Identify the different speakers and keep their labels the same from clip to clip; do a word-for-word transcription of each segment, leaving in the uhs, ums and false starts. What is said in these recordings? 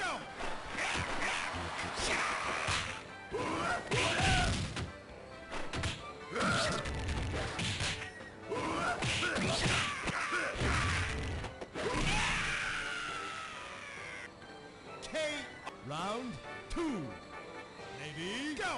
Speaker 1: Round two. Navy, go!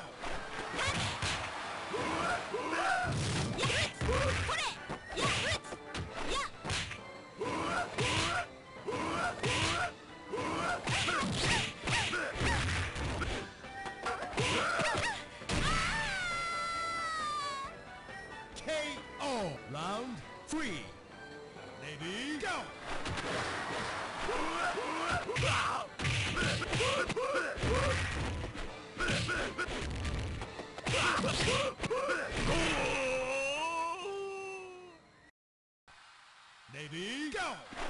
Speaker 1: K O. Round three. Navy, go! Navy, go!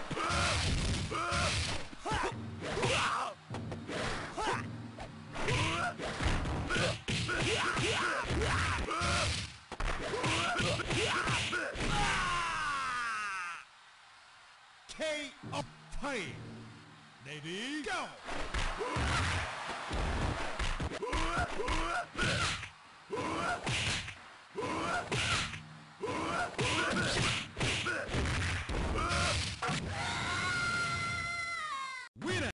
Speaker 1: K O. Fight! Navy, go!